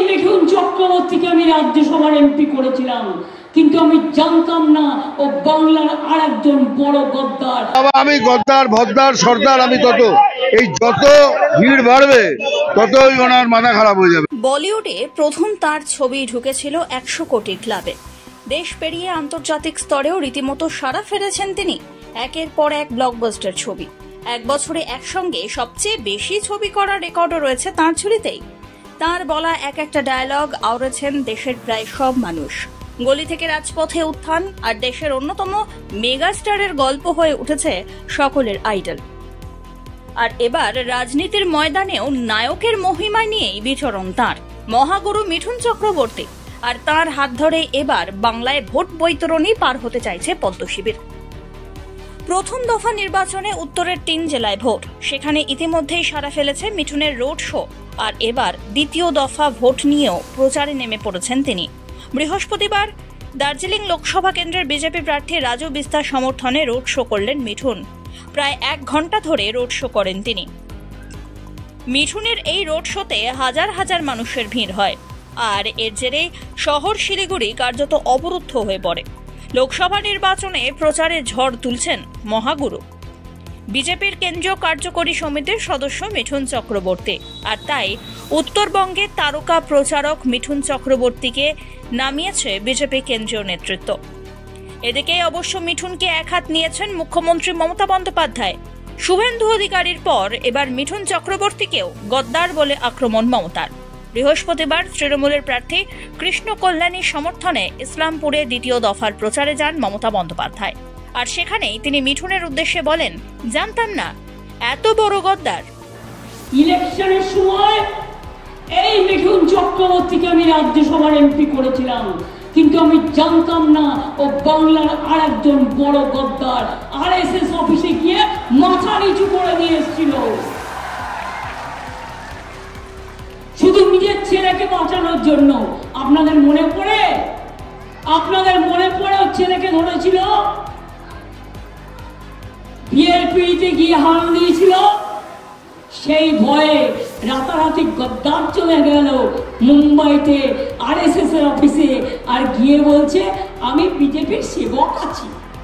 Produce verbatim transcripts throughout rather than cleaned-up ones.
মিঠুন চক্রবর্তীকে আমি রাজ্যসভার এমপি করেছিলাম, কিন্তু আমি জানতাম না ও বাংলার আর একজন বড় গদ্দার। আমি গদ্দার ভদ্দার সর্দার আমি তত, এই যত ভিড় বাড়বে ততই ওনার মাথা খারাপ হয়ে যাবে। বলিউডে প্রথম তার ছবি ঢুকেছিল একশো কোটি ক্লাবে। দেশ পেরিয়ে আন্তর্জাতিক স্তরেও রীতিমতো সাড়া ফেলেছেন তিনি। একের পর এক ব্লকবাস্টার ছবি, এক বছরে একসঙ্গে সবচেয়ে বেশি ছবি করার রেকর্ডও রয়েছে তাঁর ঝুলিতেই। তাঁর বলা এক একটা ডায়লগ আওড়েছেন দেশের প্রায় সব মানুষ। গলি থেকে রাজপথে উত্থান আর দেশের অন্যতম মেগাস্টারের গল্প হয়ে উঠেছে সকলের আইডল। আর এবার রাজনীতির ময়দানেও নায়কের মহিমা নিয়েই বিচরণ তাঁর। মহাগুরু মিঠুন চক্রবর্তী, আর তাঁর হাত ধরে এবার বাংলায় ভোট বৈতরণী পার হতে চাইছে পদ্ম শিবির। প্রথম দফা নির্বাচনে উত্তরের তিন জেলায় ভোট, সেখানে ইতিমধ্যেই সাড়া ফেলেছে মিঠুনের রোড শো। আর এবার দ্বিতীয় দফা ভোট নিয়েও প্রচারে নেমে পড়েছেন তিনি। বৃহস্পতিবার দার্জিলিং লোকসভা কেন্দ্রের বিজেপি প্রার্থী রাজু বিস্তার সমর্থনে রোড শো করলেন মিঠুন। প্রায় এক ঘন্টা ধরে রোড শো করেন তিনি। মিঠুনের এই রোড শোতে হাজার হাজার মানুষের ভিড় হয়, আর এর জেরে শহর শিলিগুড়ি কার্যত অবরুদ্ধ হয়ে পড়ে। লোকসভা নির্বাচনে প্রচারে ঝড় তুলছেন মহাগুরু। বিজেপির কেন্দ্রীয় কার্যকরী সমিতির সদস্য মিঠুন চক্রবর্তী, আর তাই উত্তরবঙ্গের তারকা প্রচারক মিঠুন চক্রবর্তীকে নামিয়েছে বিজেপি কেন্দ্রীয় নেতৃত্ব। এদিকে অবশ্য মিঠুনকে একহাত নিয়েছেন মুখ্যমন্ত্রী মমতা বন্দ্যোপাধ্যায়। শুভেন্দু অধিকারীর পর এবার মিঠুন চক্রবর্তীকেও গদ্দার বলে আক্রমণ মমতার। বৃহস্পতিবার তৃণমূলের প্রার্থী কৃষ্ণ কল্যাণীর সমর্থনে ইসলামপুরে দ্বিতীয় দফার প্রচারে যান মমতা বন্দ্যোপাধ্যায়। আর সেখানেই তিনি মিঠুনের উদ্দেশ্যে বলেন, জানতাম না এত বড় গদ্দার। ইলেকশনের সময় এই মিঠুন চক্রবর্তীকে আমি রাজ্যসভার এমপি করেছিলাম, কিন্তু আমি জানতাম না ও বাংলার আর একজন বড় গদ্দার। আর এস এস অফিসে গিয়ে মাথা নিচু করে দিয়ে এসেছিল শুধু নিজের ছেলেকে বাঁচানোর জন্য। আপনাদের মনে পড়ে আপনাদের মনে পড়ে ওর ছেলেকে ধরেছিল, বিএলপিতে গিয়ে হাল দিয়েছিল। সেই ভয়ে রাতারাতি গদ্দার চলে গেল মুম্বাইতে আর এস এস এর অফিসে, আর গিয়ে বলছে আমি বিজেপির সেবক আছি।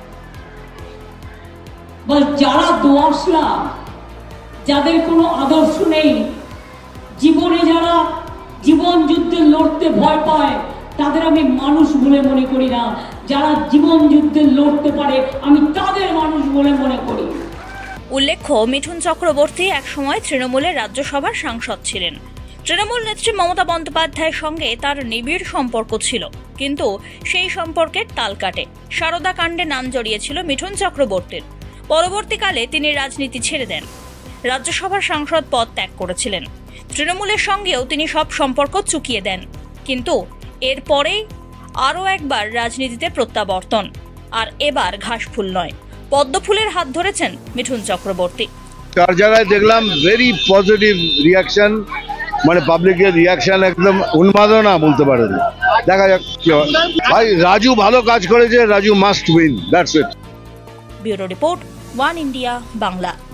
বল, যারা দোয়াশলা, যাদের কোনো আদর্শ নেই, জীবনে যারা জীবন যুদ্ধে লড়তে ভয় পায়, তাদের আমি মানুষ বলে মনে করি না। যারা জীবন যুদ্ধে লড়তে পারে আমি তাদের মানুষ বলে মনে করি। উল্লেখ্য, মিঠুন চক্রবর্তী একসময় তৃণমূলের রাজ্যসভার সাংসদ ছিলেন। তৃণমূল নেত্রী মমতা বন্দ্যোপাধ্যায়ের সঙ্গে তার নিবিড় সম্পর্ক ছিল, কিন্তু সেই সম্পর্কের তাল কাটে সারদা কাণ্ডে নাম জড়িয়েছিল মিঠুন চক্রবর্তীর। পরবর্তীকালে তিনি রাজনীতি ছেড়ে দেন, রাজ্যসভার সাংসদ পদ ত্যাগ করেছিলেন। তৃণমূলের সঙ্গেও তিনি সব সম্পর্ক চুকিয়ে দেন, কিন্তু এরপরেই আরও একবার রাজনীতিতে প্রত্যাবর্তন। আর এবার ঘাসফুল নয়, পদ্মফুলের হাত ধরেছেন মিঠুন চক্রবর্তী। চার জায়গায় দেখলাম ভেরি পজিটিভ রিয়াকশন, মানে পাবলিকের রিয়াকশন একদম উন্মাদনা বলতে পারেন। দেখা যাক কি হয়। ভাই রাজু ভালো কাজ করেছে, Raju must win, that's it. Bureau report, one India Bangla.